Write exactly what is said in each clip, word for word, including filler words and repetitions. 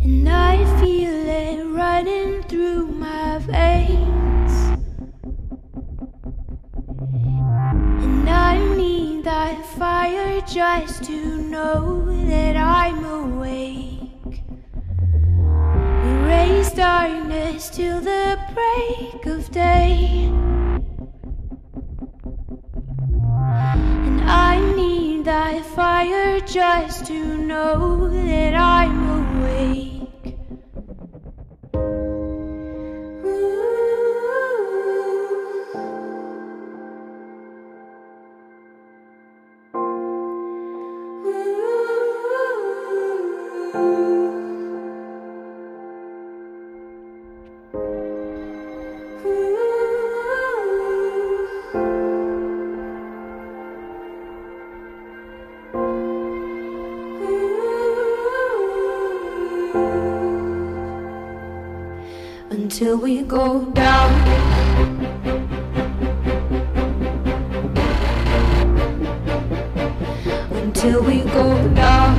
and I feel it running through my veins. And I need that fire just to know that I'm awake. Erase darkness till the break of day. And I need that fire just to know that I'm awake. Until we go down, until we go down,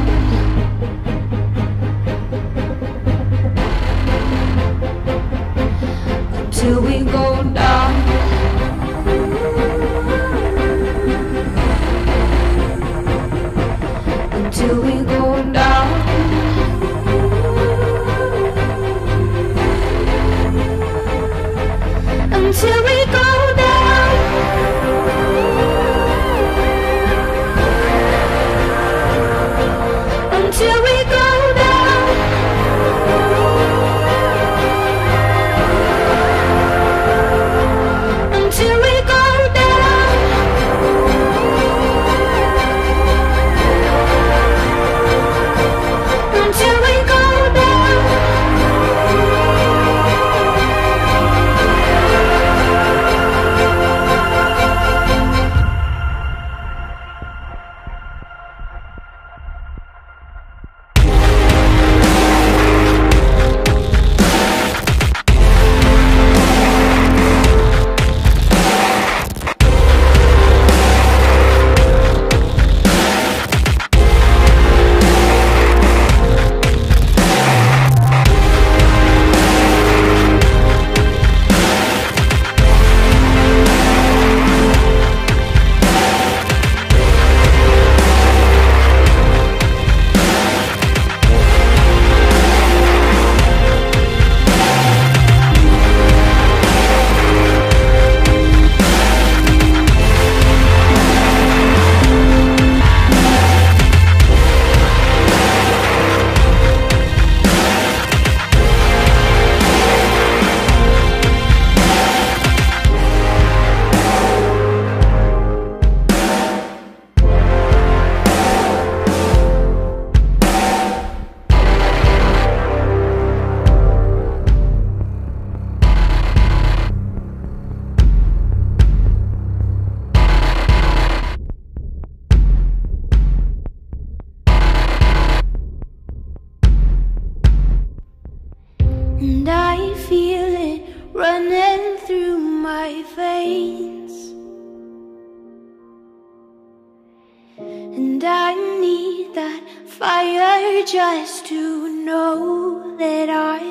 until we go down, until we go down. Until we go down, until we go down, until we go down, until we go down. And I feel it running through my veins. And I need that fire just to know that I